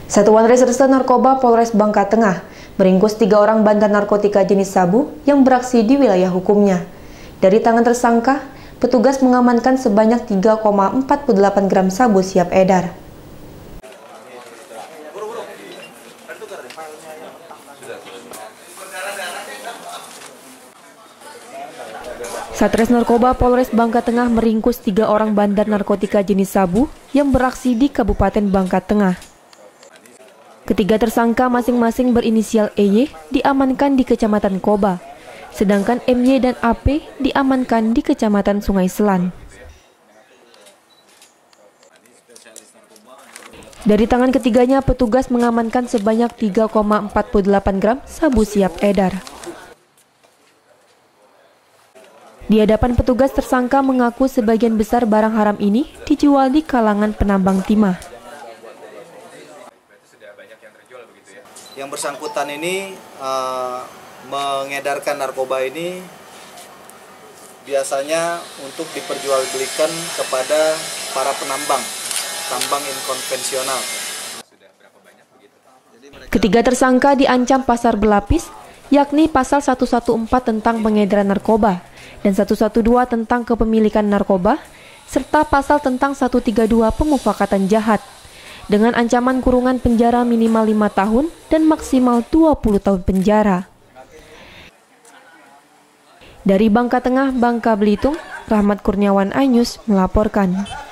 Satuan Reserse Narkoba Polres Bangka Tengah meringkus 3 orang bandar narkotika jenis sabu yang beraksi di wilayah hukumnya. Dari tangan tersangka, petugas mengamankan sebanyak 3,48 gram sabu siap edar. Satres Narkoba Polres Bangka Tengah meringkus 3 orang bandar narkotika jenis sabu yang beraksi di Kabupaten Bangka Tengah. Ketiga tersangka masing-masing berinisial EY diamankan di Kecamatan Koba, sedangkan MY dan AP diamankan di Kecamatan Sungai Selan. Dari tangan ketiganya, petugas mengamankan sebanyak 3,48 gram sabu siap edar. Di hadapan petugas, tersangka mengaku sebagian besar barang haram ini dijual di kalangan penambang timah. Yang bersangkutan ini mengedarkan narkoba ini biasanya untuk diperjualbelikan kepada para penambang, tambang inkonvensional. Ketiga tersangka diancam pasar berlapis, yakni pasal 114 tentang pengedaran narkoba dan 112 tentang kepemilikan narkoba, serta pasal tentang 132 pemufakatan jahat, dengan ancaman kurungan penjara minimal 5 tahun dan maksimal 20 tahun penjara. Dari Bangka Tengah, Bangka Belitung, Rahmat Kurniawan, iNews melaporkan.